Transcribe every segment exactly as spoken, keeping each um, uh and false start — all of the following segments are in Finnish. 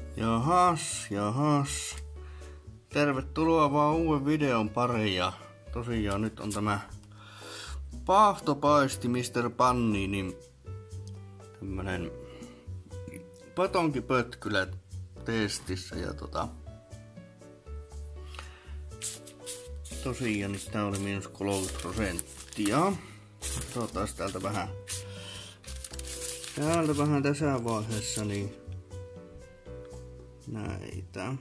Jahas, jahas. Tervetuloa vaan uuden videon pariin ja tosiaan nyt on tämä Paahtopaisti mister Panni, niin tämmönen patonkipötkylä testissä ja tota tosiaan niin tää oli miinus kolmekymmentä prosenttia. Katsotaan täältä vähän täältä vähän tässä vaiheessa niin näitä.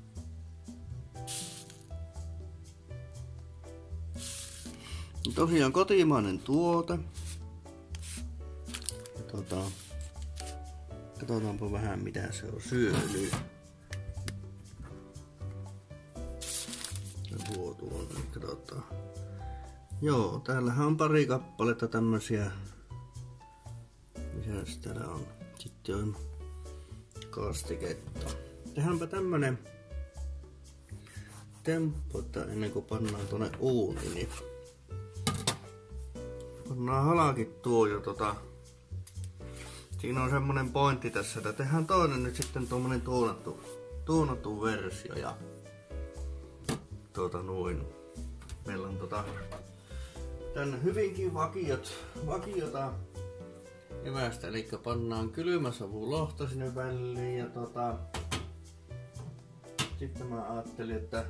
Tosiaan kotimainen tuote. Katsotaan. Katsotaanpa vähän mitä se on syönyt. Tuo tuolta, niin katsotaan. Joo, täällähän on pari kappaletta tämmösiä. Mitäs täällä on? Sitten on kastiketta. Tehdäänpä tämmönen temppu, että ennen kuin pannaan tuonne uuniin, niin pannaan halki tuo jo tota. Siinä on semmonen pointti tässä, että tehdään toinen nyt sitten tuommoinen tuunattu, tuunattu versio ja tuota noin. Meillä on tota tänne hyvinkin vakiot, vakiota evästä, eli pannaan kylmäsavun lohta sinne väliin ja tota sitten mä ajattelin, että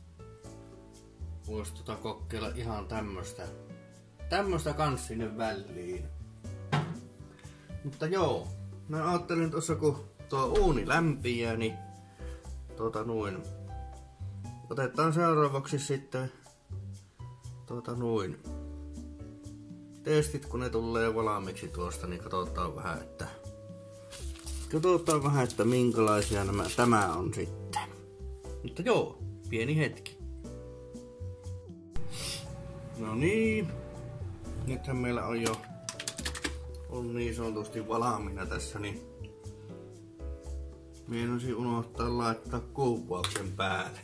vois tota kokeilla ihan tämmöstä tämmöstä kans sinne väliin. Mutta joo, mä ajattelin tossa kun tuo uuni lämpiää, niin tuota noin otetaan seuraavaksi sitten tuota noin testit, kun ne tulee valmiiksi tuosta, niin katsotaan vähän, että katsotaan vähän, että minkälaisia nämä, tämä on sitten. Mutta joo, pieni hetki. No niin, nythän meillä on jo on niin sanotusti valmiina tässä, niin meinasin unohtaa laittaa kuvauksen päälle.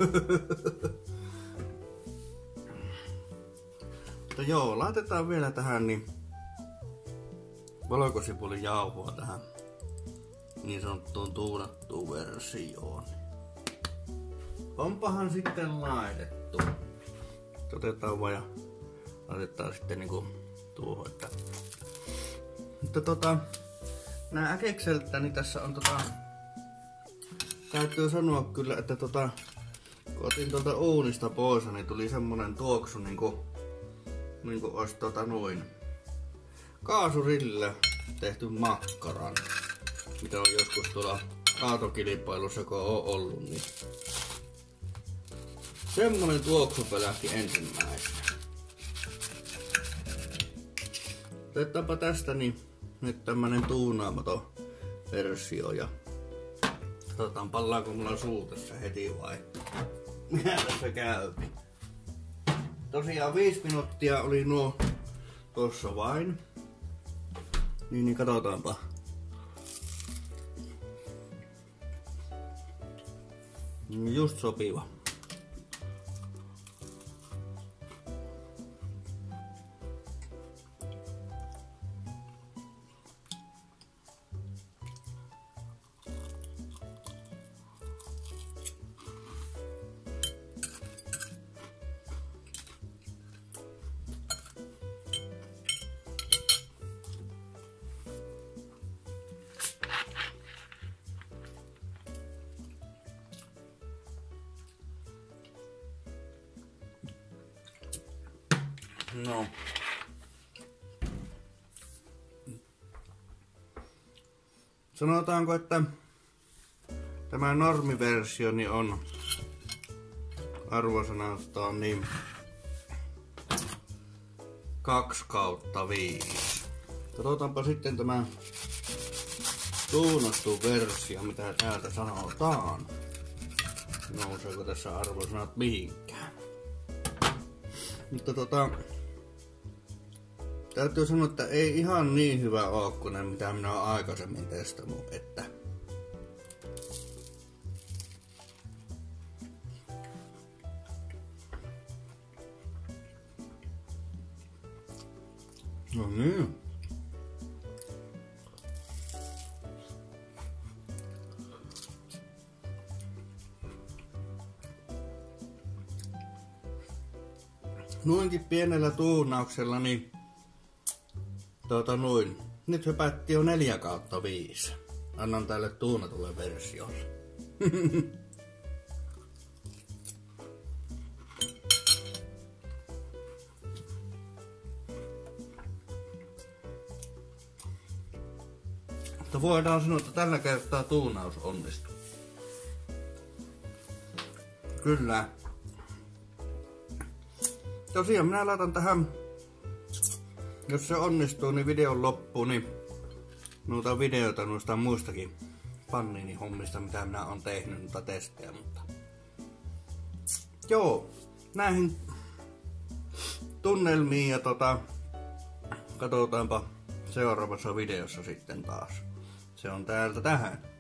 Mutta joo, laitetaan vielä tähän niin valkosipulin jauhoa tähän niin sanottuun tuunattuun versioon. Onpahan sitten laitettu. Otetaan vaan ja laitetaan sitten niinku tuohon, että mutta tota nää äkekseltä niin tässä on tota täytyy sanoa kyllä, että tota kun otin tuolta uunista pois, niin tuli semmonen tuoksu niinku niinku ois tota noin kaasurilla tehty makkaran, mitä on joskus tuolla kaatokilpailussa kun on ollut, niin semmonen tuoksu pelähti ensimmäisenä. Otetaanpa tästä niin nyt tämmönen tuunaamaton versio ja katsotaan pallaanko mulla suu tässä heti vai mitä tässä käy. Tosiaan viisi minuuttia oli nuo tossa vain. Niin, niin katsotaanpa. Just sopiva. No. Sanotaanko, että tämä normiversio niin on arvosanaltaan niin kaksi kautta viisi. Katsotaanpa sitten tämä tuunattu versio, mitä täältä sanotaan. Nouseeko tässä arvosanat mihinkään. Mutta tota täytyy sanoa, että ei ihan niin hyvä oo kuin ne, mitä minä oon aikaisemmin testannut, että no niin. noinkin pienellä tuunauksella, niin tuota noin. Nyt hypätti jo neljä kautta viisi. Annan tälle tuunatulle versiolle. Mutta voidaan sanoa, että tällä kertaa tuunaus onnistuu. Kyllä. Tosiaan minä laitan tähän, jos se onnistuu, niin videon loppuun, niin noita videoita noista muistakin panniinihommista, mitä minä olen tehnyt, noita testejä, mutta joo, näihin tunnelmiin ja tota, katsotaanpa seuraavassa videossa sitten taas. Se on täältä tähän.